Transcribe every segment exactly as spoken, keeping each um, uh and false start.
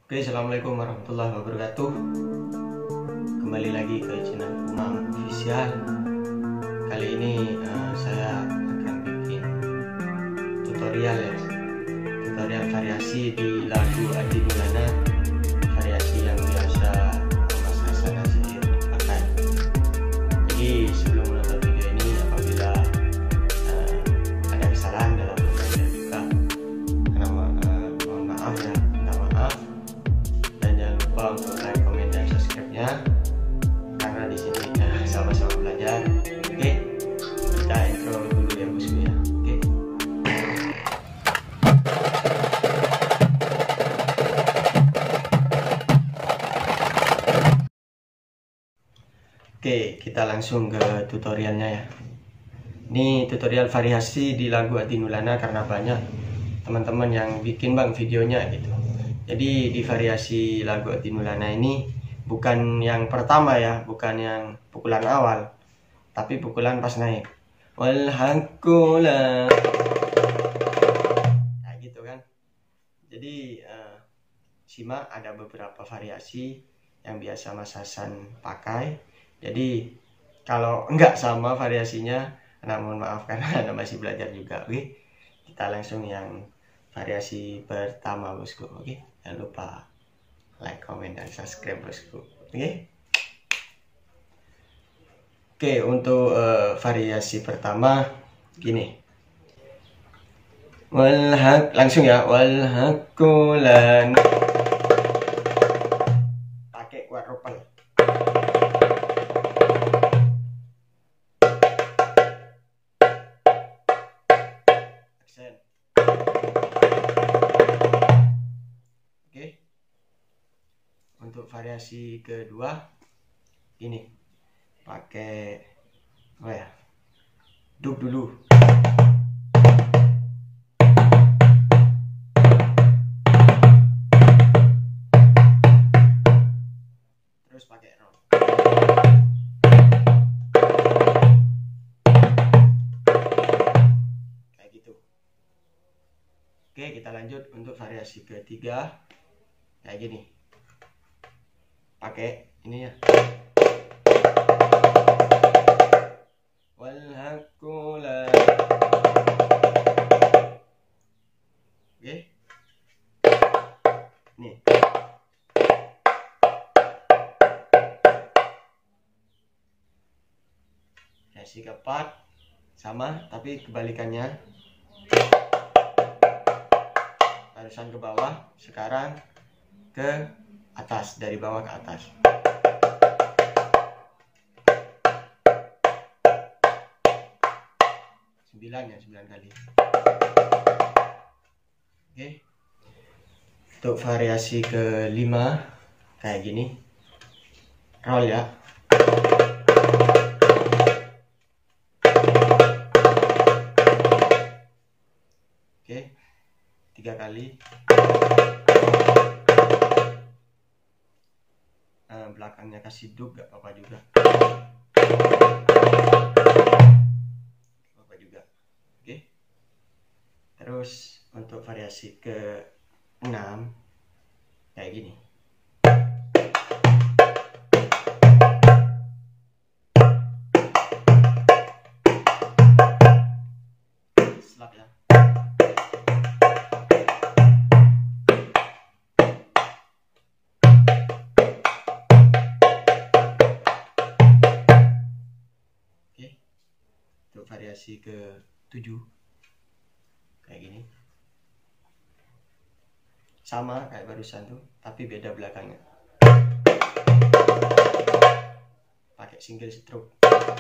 Oke, assalamualaikum warahmatullahi wabarakatuh. Kembali lagi ke channel Umam Official. Kali ini uh, saya akan bikin tutorial ya, tutorial variasi di lagu Adi Maulana, variasi yang biasa Mas Hasan Nasir pakai. Jadi sebelum menonton video ini, apabila uh, ada kesalahan dalam bermain dan juga karena uh, mohon maaf ya, minta maaf. Lupa untuk like, comment, dan subscribe-nya karena di sini ya, sama-sama belajar. Oke, kita intro dulu ya bosku ya. Oke. Oke, kita langsung ke tutorialnya ya. Ini tutorial variasi di lagu Adi Maulana karena banyak teman-teman yang bikin bang videonya gitu. Jadi di variasi lagu Adi Maulana ini bukan yang pertama ya, bukan yang pukulan awal, tapi pukulan pas naik. Wal haqqula. Nah gitu kan. Jadi uh, simak, ada beberapa variasi yang biasa Mas Hasan pakai. Jadi kalau enggak sama variasinya, nah mohon maaf karena Anda masih belajar juga. Oke. Kita langsung yang variasi pertama bosku. Oke. Jangan lupa like, comment, dan subscribe bosku. Oke. Oke, untuk uh, variasi pertama gini. Walhaq, langsung ya. Walhaqulan. Pakai quadruple. Aksen. Untuk variasi kedua ini pakai apa ya, duk dulu, terus pakai roll. Kayak gitu. Oke, kita lanjut untuk variasi ketiga kayak gini, pakai ini ya. Walhaqulan. Oke. Nih. Variasi keempat sama tapi kebalikannya. Barusan ke bawah, sekarang ke atas, dari bawah ke atas. Sembilan ya, sembilan kali. Oke. Untuk variasi kelima kayak gini, roll ya. Oke, tiga kali. Nah, belakangnya kasih duk gak apa-apa juga. Apa juga. Oke. Terus untuk variasi ke enam kayak gini. Slap ya. Variasi ke tujuh kayak gini, sama kayak barusan tuh tapi beda belakangnya, pakai single stroke.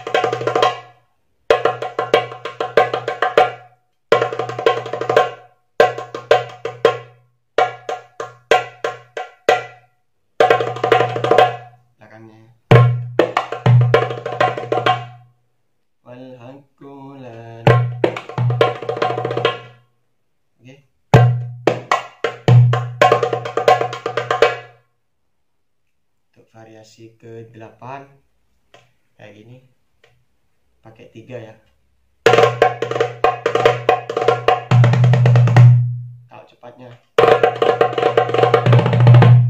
Belakangnya walhaqulan. Oke. Untuk variasi ke delapan kayak gini, pakai tiga ya. Kalau cepatnya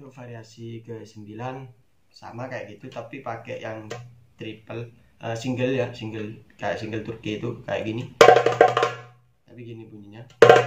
Untuk variasi ke sembilan sama kayak gitu, tapi pakai yang triple uh, single ya, single kayak single Turki itu kayak gini. Tapi gini bunyinya.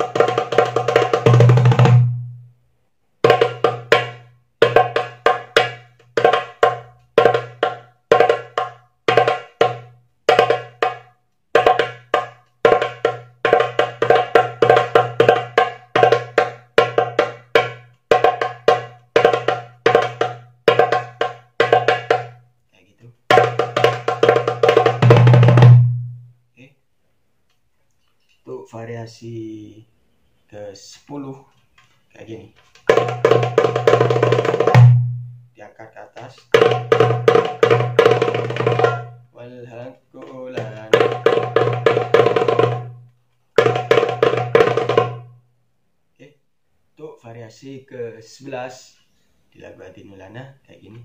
Untuk variasi ke sepuluh kayak gini, diangkat ke atas. Walhaqulan. Oke, untuk variasi ke sebelas di lagu Hati Nurlana kayak gini.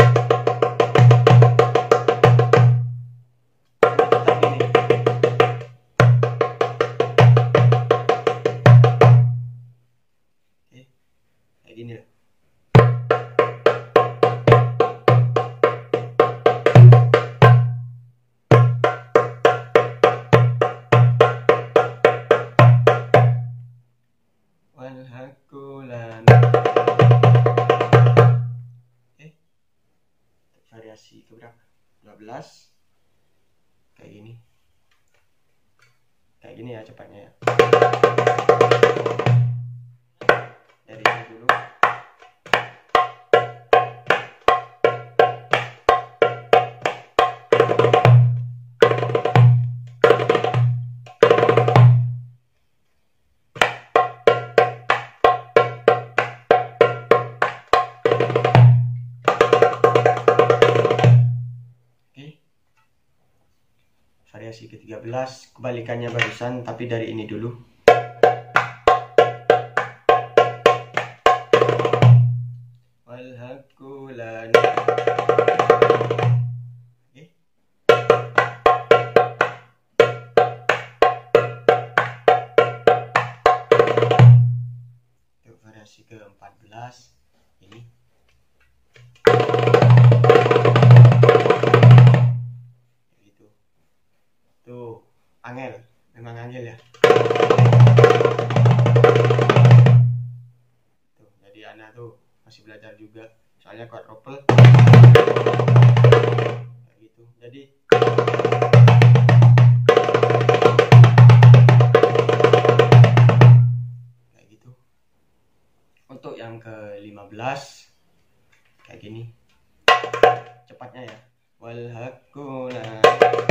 Kayak gini lah. Walhaqulan. Oke. Variasi ke berapa? dua belas. Kayak gini. Kayak gini ya cepatnya ya. Dari sini dulu. Variasi ke tiga belas kebalikannya barusan, tapi dari ini dulu. Walhaqulan. Oke. Untuk variasi ke empat belas ini. Tuh, angel, memang angel ya. Tuh, jadi anak tuh masih belajar juga, soalnya quadruple kayak gitu. Jadi kayak gitu. Untuk yang ke lima belas kayak gini, cepatnya ya. Walhaqulan.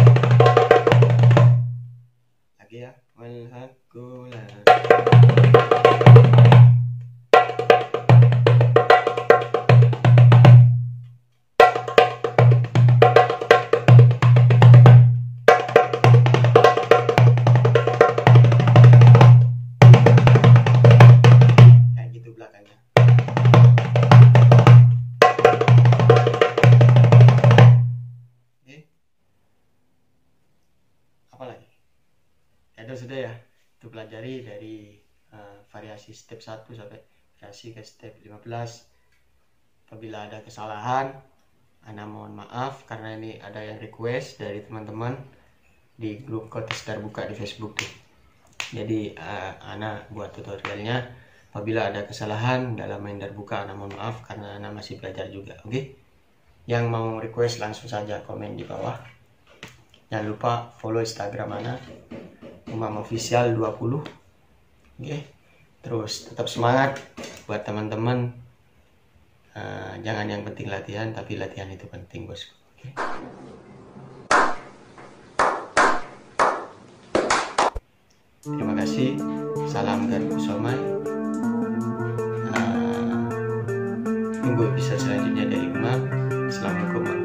Lagi ya. Walhaqulan. Kayak gitu belakangnya. Apalagi ya, itu sudah ya, itu pelajari dari uh, variasi step satu sampai variasi ke step lima belas. Apabila ada kesalahan, Ana mohon maaf karena ini ada yang request dari teman-teman di grup Kotes Terbuka di Facebook tuh. Jadi uh, Ana buat tutorialnya. Apabila ada kesalahan dalam main Darbuka, Ana mohon maaf karena Ana masih belajar juga. Oke, okay? Yang mau request langsung saja komen di bawah. Jangan lupa follow Instagram Ana, Umam Official dua puluh. Oke, okay. Terus tetap semangat buat teman-teman. Uh, jangan yang penting latihan, tapi latihan itu penting, bosku. Okay. Terima kasih. Salam Garpu Somai. Uh, tunggu episode selanjutnya dari Umam. Assalamualaikum.